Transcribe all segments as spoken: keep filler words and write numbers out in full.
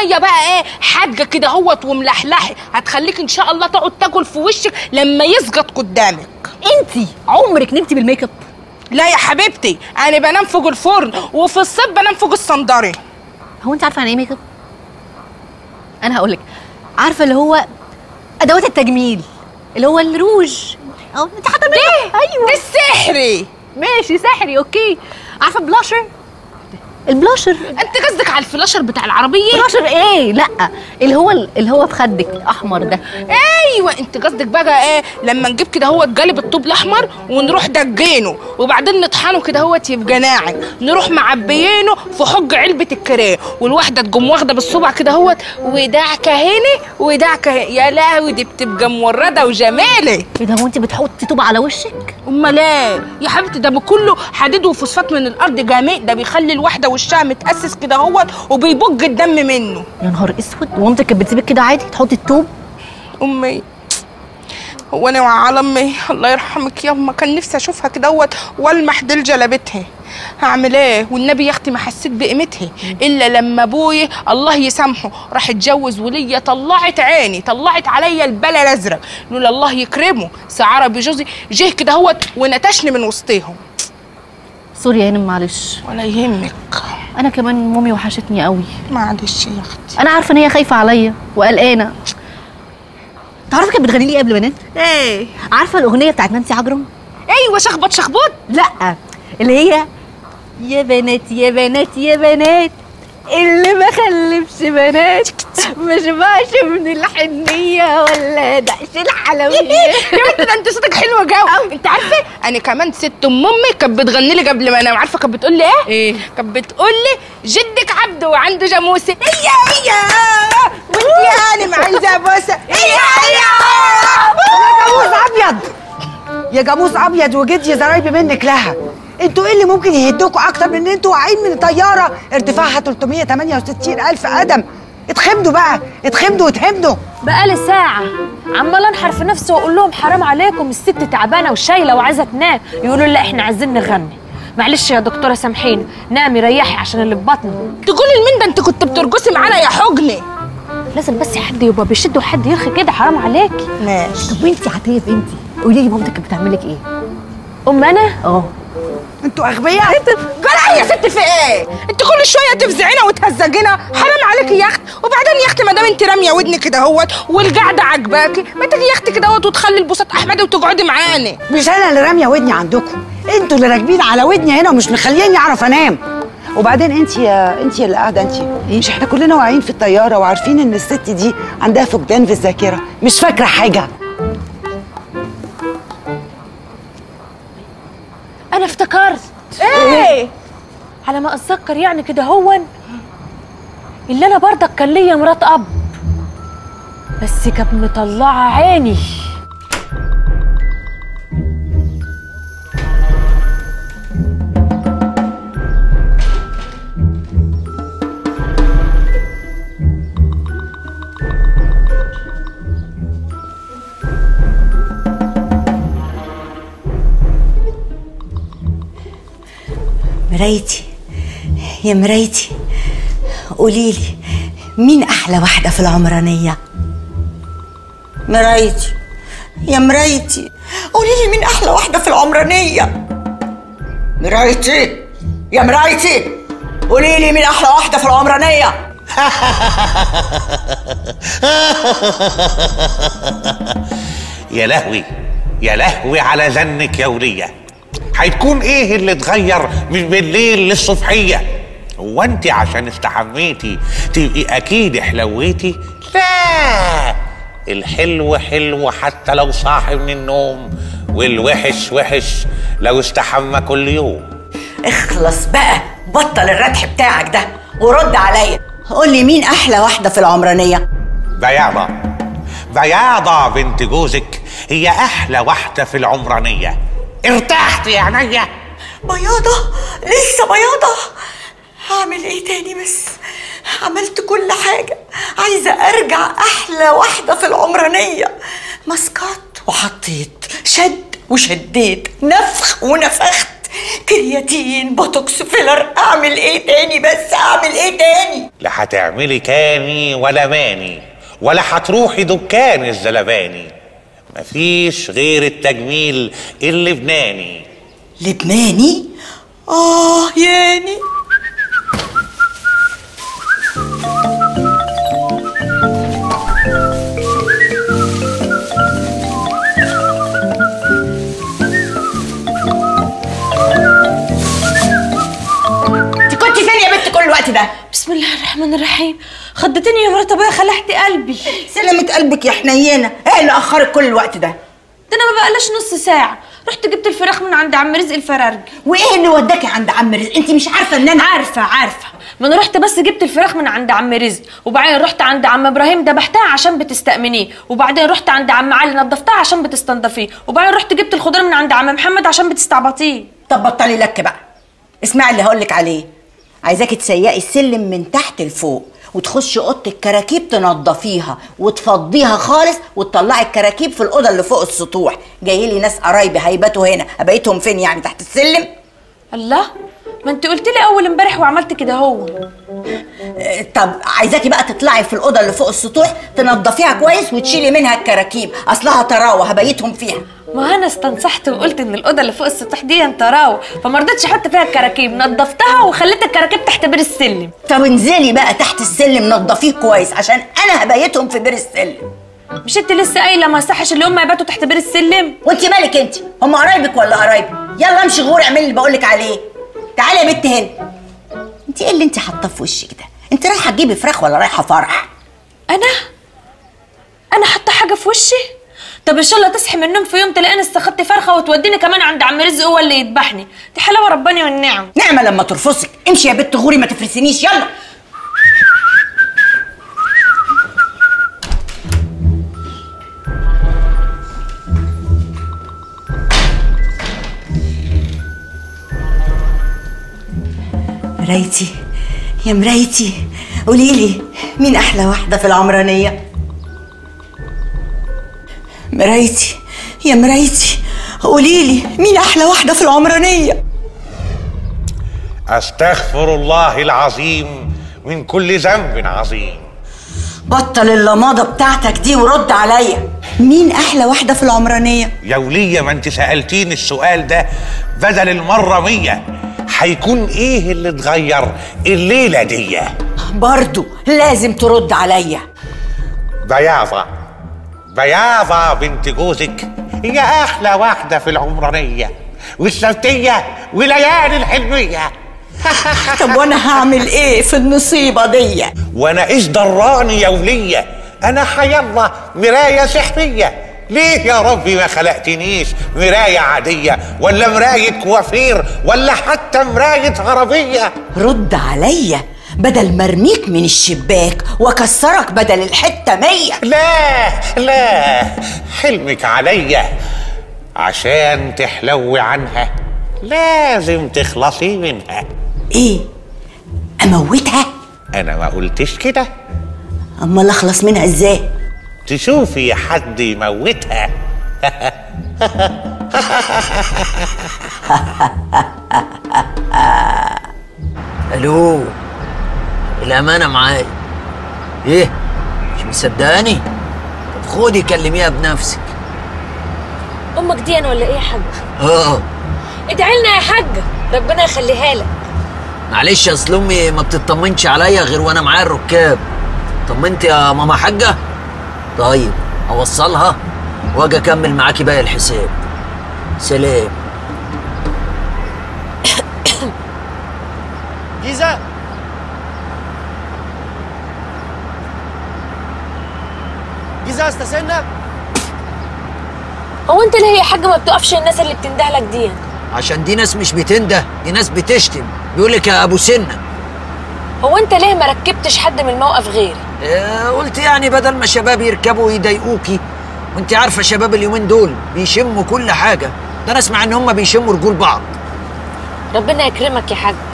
ميه بقى ايه حاجه كده اهوت وملحلحي، هتخليك ان شاء الله تقعد تاكل في وشك لما يسقط قدامك. انتي عمرك نمتي بالميك اب؟ لا يا حبيبتي، انا بنام فوق الفرن وفي الصيف بنام فوق الصندري. هو انت عارفه يعني ايه ميك اب؟ انا هقول لك، عارفه اللي هو ادوات التجميل اللي هو الروج. اه انت حاطه ليه؟ ايوه السحري. ماشي سحري اوكي. عارفه بلاشر؟ البلاشر. انت قصدك على الفلاشر بتاع العربيه؟ بلاشر ايه؟ لا اللي هو اللي هو في خدك الاحمر ده. ايوه انت قصدك بقى ايه لما نجيب كده هو قالب الطوب الاحمر ونروح دجينه وبعدين نطحنه كده هو يبقى ناعم، نروح معبيينه في حج علبه الكريه والواحده تقوم واخده بالصبع كده هو ودعكه هنا ودعكه هنا. يا لهوي دي بتبقى مورده وجماله. ايه ده؟ هو انت بتحطي طوب على وشك؟ امال ايه يا حبيبتي؟ ده كله حديد وفوسفات من الارض جامد، ده بيخلي الواحده وشها متاسس كده اهوت وبيبج الدم منه. يا نهار اسود، ومامتك كانت بتسيبك كده عادي تحطي الطوب؟ امي هو انا وعلى امي الله يرحمك ياما كان نفسي اشوفها كده اهوت والمح ديل جلبتها. هعمل ايه والنبي يا اختي ما حسيت بقيمتها الا لما ابوي الله يسامحه راح اتجوز وليا، طلعت عيني طلعت عليا البلا الازرق، لولا الله يكرمه سعربي جوزي جه كده اهوت ونتشني من وسطيهم. سوري يا هانم معلش. ولا يهمك. انا كمان مامي وحشتني قوي. معلش يا اختي. انا عارفه ان هي خايفه عليا وقلقانه. تعرفي كانت بتغني لي قبل ما انام؟ ايه؟ عارفه الاغنيه بتاعت نانسي عجرم؟ ايوه شخبط شخبط. لا اللي هي يا بنات يا بنات يا بنات اللي ما خلفش بنات ما شبعش من الحنيه ولا دعش الحلويات. يا بنتي ده انت صوتك حلو قوي. انت عارفه انا كمان ست ام امي كانت بتغني لي قبل ما انام. عارفه كانت بتقول لي ايه؟ ايه؟ كانت بتقول لي جدك عبده وعنده جاموسه هي هي وانت يا هانم عايزه بوسه هي هي. يا جاموس ابيض يا جاموس ابيض وجدي زرايبي منك لها. انتوا ايه اللي ممكن يهدوكوا اكتر من ان انتوا واقعين من طياره ارتفاعها ثلاثمية وتمانية وستين الف قدم؟ اتخمدوا بقى، اتخمدوا واتهمدوا. بقالي ساعة عمال انحر في نفسي واقول لهم حرام عليكم الست تعبانة وشايلة وعايزة تنام، يقولوا لا احنا عايزين نغني. معلش يا دكتورة سامحيني، نامي ريحي عشان اللي في بطني. تقولي لمين ده انت كنت بترقصي معانا يا حجني؟ لازم بس حد يبقى بيشد وحد يرخي كده، حرام عليكي. ماشي. طب وانتي عتيب انتي قولي لي مامتك كانت بتعمل لك ايه؟ ام انا؟ اه انتوا اغبياء. جرى يا ست في ايه؟ انت كل شويه تفزعينا وتهزجينا، حرام عليكي يا اخت. وبعدين يا اختي ما دام انت راميه ودنك كده اهوت والقعده عجباكي ما تيجي يا اختي كده اهوت وتخلي البساط احمدي وتقعدي معانا. مش انا اللي راميه ودني عندكم، انتوا اللي راكبين على ودني هنا ومش مخليني اعرف انام. وبعدين انت يا انت اللي قاعده انت، مش احنا كلنا واقعين في الطياره وعارفين ان الست دي عندها فقدان في الذاكره، مش فاكره حاجه. انا افتكرت. ايه؟ على ما اتذكر يعني كده هون اللي انا برضك كان ليا مرات اب بس كانت مطلعه عيني. مرايتي يا مرايتي، قوليلي مين احلى واحده في العمرانيه؟ مرايتي يا مرايتي، قوليلي مين احلى واحده في العمرانيه؟ مرايتي يا مرايتي، قوليلي مين احلى واحده في العمرانيه؟ يا لهوي يا لهوي على ذنك يا وليه. هيكون ايه اللي اتغير من بالليل للصبحيه؟ هو انت عشان استحميتي تبقي اكيد حلويتي؟ لا، الحلو حلو حتى لو صاحي من النوم، والوحش وحش لو استحمى كل يوم. اخلص بقى، بطل الردح بتاعك ده ورد عليا. قولي مين احلى واحده في العمرانيه؟ بياضه بياضه بنت جوزك هي احلى واحده في العمرانيه. ارتحت يا عينيا؟ بياضة لسه بياضة. هعمل ايه تاني؟ بس عملت كل حاجة، عايزة ارجع احلى واحدة في العمرانية. مسكت وحطيت، شد وشديت، نفخ ونفخت، كرياتين، بوتوكس، فيلر، اعمل ايه تاني؟ بس اعمل ايه تاني؟ لا هتعملي كاني ولا ماني ولا هتروحي دكان الزلباني. مفيش غير التجميل اللبناني. لبناني؟ اه ياني. انت كنت فين يا بنت كل الوقت ده؟ بسم الله الرحمن الرحيم. خضتني يا مرات ابويا، خلعتي قلبي. سلامة قلبك يا حنينه. ايه اللي اخرك كل الوقت ده؟ ده انا ما بقالش نص ساعه رحت جبت الفراخ من عند عم رزق الفرارجي. وايه اللي وداكي عند عم رزق؟ انت مش عارفه ان انا عارفه عارفه ما انا رحت بس جبت الفراخ من عند عم رزق، وبعدين رحت عند عم ابراهيم ذبحتها عشان بتستأمنيه، وبعدين رحت عند عم علي نضفتها عشان بتستنضفيه، وبعدين رحت جبت الخضار من عند عم محمد عشان بتستعبطيه. طب بطلي لك بقى. اسمعي اللي هقولك عليه. عايزاكي تسيقي السلم من تحت لفوق وتخشي اوضه الكراكيب تنضفيها وتفضيها خالص وتطلعي الكراكيب في الاوضه اللي فوق السطوح. جاي لي ناس قرايبي هيباتوا هنا، ابيتهم فين يعني؟ تحت السلم؟ الله، ما انت قلت لي اول امبارح وعملت كده هو. اه طب عايزاكي بقى تطلعي في الاوضه اللي فوق السطوح تنضفيها كويس وتشيلي منها الكراكيب، اصلها طراوه هبيتهم فيها. ما انا استنصحت وقلت ان الاوضه اللي فوق السطح دي طراوه، فما رضيتش احط فيها الكراكيب، نضفتها وخليت الكراكيب تحت بير السلم. طب انزلي بقى تحت السلم نضفيه كويس عشان انا هبيتهم في بير السلم. مش انت لسه قايله ما يصحش اللي هم يباتوا تحت بير السلم؟ وانت مالك انت؟ هم قرايبك ولا قرايبي؟ يلا امشي غور اعملي اللي بقولك عليه. تعالي يا بنت هنا. انت ايه اللي انت حاطاه في وشك ده؟ انت رايحه تجيبي فراخ ولا رايحه فرح؟ انا انا حاطه حاجه في وشي؟ طب ان شاء الله تصحي من النوم في يوم تلاقيني استخدت فرخه وتوديني كمان عند عم رزق هو اللي يذبحني. دي حلاوه رباني والنعم. نعمه لما ترفصك. امشي يا بنت غوري ما تفرسنيش. يلا مرايتي يا مرايتي، قوليلي مين احلى واحده في العمرانيه؟ مرايتي يا مرايتي، قوليلي مين احلى واحده في العمرانيه؟ استغفر الله العظيم من كل ذنب عظيم. بطل اللماضه بتاعتك دي ورد عليا. مين احلى واحده في العمرانيه؟ يا وليه ما انت سألتيني السؤال ده بدل المرة مية. هيكون ايه اللي اتغير الليلة دي؟ برضو لازم ترد عليا. بياضة بياضة بنت جوزك هي احلى واحدة في العمرانية، والسبتية وليالي الحلمية. طب وانا هعمل ايه في النصيبة دي؟ وانا ايش دراني يا ولية؟ انا حيالله مراية سحرية. ليه يا ربي ما خلقتنيش مراية عادية ولا مراية كوافير ولا حتى مراية عربية؟ رد عليا بدل ما ارميك من الشباك واكسرك بدل الحتة مية. لا لا، حلمك عليا عشان تحلوي عنها لازم تخلصي منها. ايه؟ اموتها؟ انا ما قلتش كده. امال اخلص منها ازاي؟ تشوفي حد يموتها. الو، الامانه معايا. ايه مش مصدقاني؟ طب خدي كلميها بنفسك. امك دي انا ولا ايه يا حاج؟ اه ادعي لنا يا حاج ربنا يخليها لك. معلش اصل امي ما بتطمنش عليا غير وانا معايا الركاب. طمنت يا ماما حاجه؟ طيب اوصلها واجي اكمل معاكي باقي الحساب. سلام. جيزة جيزة استسنى. هو انت ليه يا حاج ما بتقفش الناس اللي بتندهلك دي؟ عشان دي ناس مش بتنده، دي ناس بتشتم. بيقولك يا ابو سنه. هو انت ليه ما ركبتش حد من الموقف غيري؟ اه قلت يعني بدل ما شباب يركبوا ويضايقوكي، وانت عارفه شباب اليومين دول بيشموا كل حاجه. ده انا اسمع ان هم بيشموا رجول بعض. ربنا يكرمك يا حاج.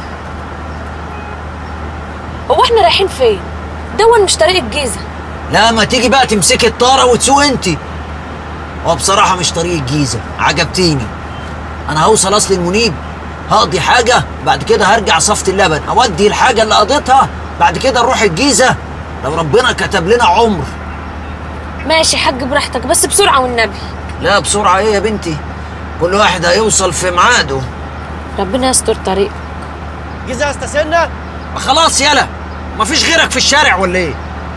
هو احنا رايحين فين؟ دون مش طريق الجيزه. لا ما تيجي بقى تمسكي الطاره وتسوق انت. هو بصراحه مش طريق الجيزه، عجبتيني. انا هوصل اصل المنيب هقضي حاجه بعد كده هرجع صفت اللبن، اودي الحاجه اللي قضيتها بعد كده نروح الجيزه لو ربنا كتب لنا عمر. ماشي يا حاج براحتك، بس بسرعه والنبي. لا بسرعه ايه يا بنتي، كل واحد هيوصل في ميعاده. ربنا يستر طريقك. جيزة استسنة. خلاص يلا، مفيش غيرك في الشارع ولا ايه؟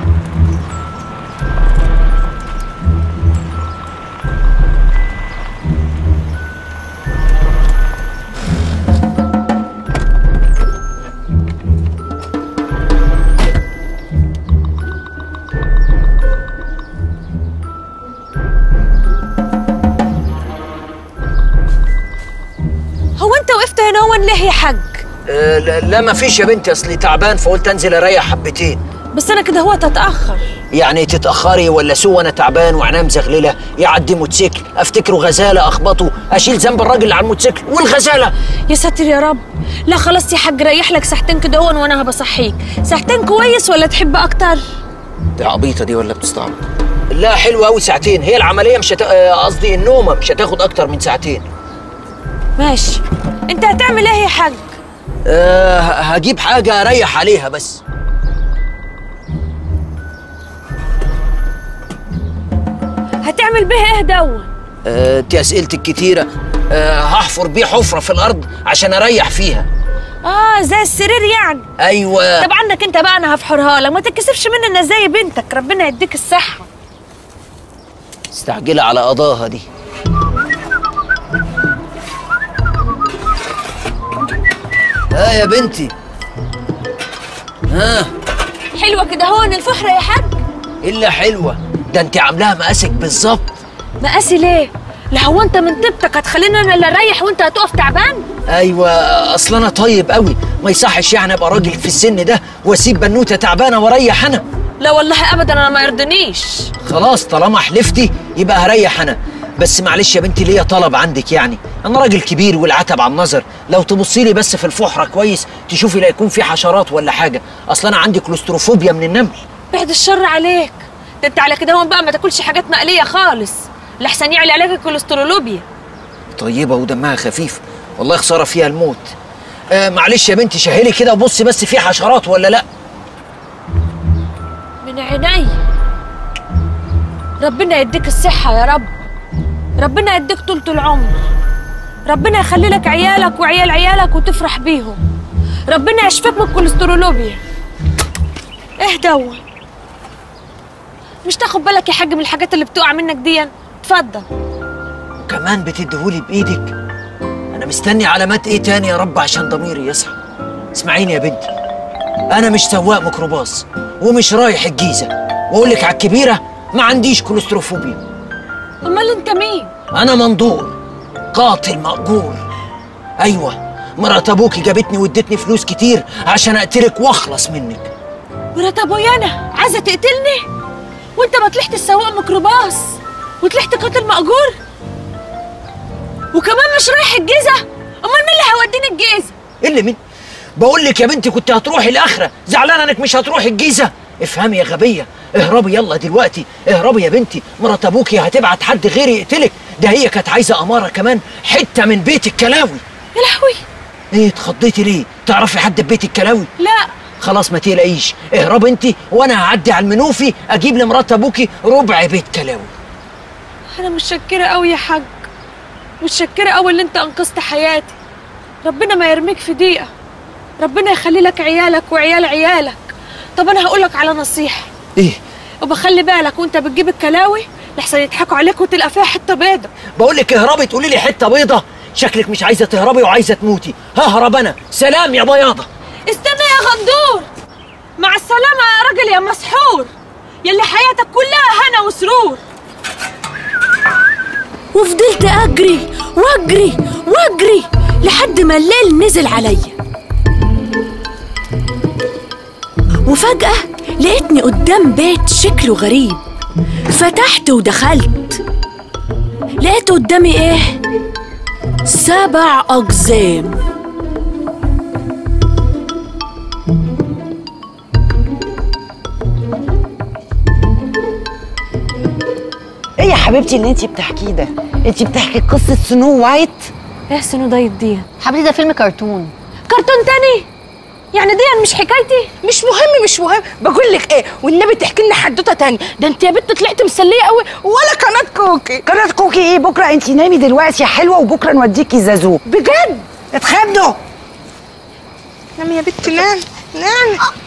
هو انت وقفت هنا هو ليه يا حاج؟ أه لا, لا مفيش يا بنتي، اصلي تعبان فقلت انزل اريح حبتين. بس انا كده هو تتاخر. يعني تتاخري ولا سوى انا تعبان وعناه مزغلله؟ يعدي موتوسيكل افتكره غزاله اخبطه، اشيل ذنب الراجل اللي على الموتوسيكل والغزاله. يا ساتر يا رب. لا خلاص يا حاج ريح لك ساعتين كده هون وانا هبصحيك. ساعتين كويس ولا تحب اكتر؟ دي عبيطه دي ولا بتستعبط؟ لا حلوه قوي ساعتين، هي العمليه مش هت... قصدي النومه مش هتاخد اكتر من ساعتين. ماشي. انت هتعمل ايه يا حاج؟ أه هجيب حاجه اريح عليها بس. هتعمل بيه ايه دون؟ أه دي اسئلتك كتيره. أه هحفر بيه حفره في الارض عشان اريح فيها. اه زي السرير يعني. ايوه. طب عنك انت بقى انا هفحرها لك، ما تتكسفش مني انا زي بنتك، ربنا يديك الصحه. استعجلة على قضاها دي. ها يا بنتي. ها حلوه كده هون الفحره يا حاج؟ الا حلوه، ده انت عاملاها مقاسك بالظبط. مقاسي ليه؟ لا هو انت من طيبتك هتخليني انا اللي اريح وانت هتقف تعبان؟ ايوه اصل انا طيب قوي، ما يصحش يعني ابقى راجل في السن ده واسيب بنوته تعبانه واريح انا. لا والله ابدا انا ما يرضنيش. خلاص طالما حلفتي يبقى هريح انا، بس معلش يا بنتي ليا طلب عندك، يعني انا راجل كبير والعتب على النظر، لو تبصي لي بس في الفحره كويس تشوفي لا يكون في حشرات ولا حاجه، اصل انا عندي كلوستروفوبيا من النمل. بعد الشر عليك، ده انت على كده هون بقى ما تاكلش حاجات مقليه خالص لحسن يعلي عليك الكوليسترولوبيا. طيبه ودمها خفيف، والله خساره فيها الموت. آه معلش يا بنتي شهلي كده وبصي بس في حشرات ولا لا. من عيني. ربنا يديك الصحه يا رب، ربنا يديك طولة العمر، ربنا يخلي لك عيالك وعيال عيالك وتفرح بيهم، ربنا يشفيك من الكوليسترولوبيا. ايه دون؟ مش تاخد بالك يا حاج من الحاجات اللي بتقع منك دي؟ اتفضل. وكمان بتديهولي بايدك؟ انا مستني علامات ايه تاني يا رب عشان ضميري يصحى. اسمعيني يا بنتي، انا مش سواق ميكروباص ومش رايح الجيزه، واقول لك على الكبيره ما عنديش كوليستروفوبيا. امال انت مين؟ انا مندور قاتل مأجور. ايوه مرات ابوكي جابتني وادتني فلوس كتير عشان اقتلك واخلص منك. مرات ابويا انا عايزه تقتلني؟ وانت ما طلعت سواق ميكروباص وطلعت قاتل مأجور؟ وكمان مش رايح الجيزه؟ امال مين اللي هيوديني الجيزه؟ ايه اللي مين؟ بقول لك يا بنتي كنت هتروحي الاخره، زعلانه انك مش هتروحي الجيزه؟ افهمي يا غبيه، اهربي يلا دلوقتي، اهربي يا بنتي، مرات ابوكي هتبعت حد غيري يقتلك، ده هي كانت عايزه اماره كمان حته من بيت الكلاوي. يا لهوي. ايه اتخضيتي ليه؟ تعرفي حد في بيت الكلاوي؟ لا. خلاص ما تقلقيش، اهربي انت وانا هعدي على المنوفي اجيب لمرات ابوكي ربع بيت كلاوي. انا متشكره قوي يا حاج، متشكره قوي اللي انت انقذت حياتي، ربنا ما يرميك في دقيقه، ربنا يخلي لك عيالك وعيال عيالك. طب انا هقول لك على نصيحه. ايه؟ وبخلي بالك وانت بتجيب الكلاوي لحسن يضحكوا عليك وتلقى فيها حته بيضه. بقول لك اهربي تقولي لي حته بيضه؟ شكلك مش عايزه تهربي وعايزه تموتي. ههرب انا، سلام يا بياضه. استنى يا غندور. مع السلامه يا راجل يا مسحور، يلي حياتك كلها هنا وسرور. وفضلت اجري واجري واجري لحد ما الليل نزل عليا، وفجأة لقيتني قدام بيت شكله غريب، فتحت ودخلت، لقيت قدامي ايه؟ سبع أقزام. ايه يا حبيبتي اللي انتي بتحكيه ده؟ انتي بتحكي قصة سنو وايت؟ ايه سنو دايت دي؟ حبيبتي ده فيلم كرتون. كرتون تاني؟ يعني دي مش حكايتي؟ مش مهم مش مهم، بقول لك ايه والنبي تحكي لنا حدوته تاني. ده انت يا بنت طلعت مسليه قوي ولا قناه كوكي. قناه كوكي ايه؟ بكره انت نامي دلوقتي يا حلوه وبكره نوديكي زازو. بجد؟ اتخبدوا. نامي يا بنت نام نام.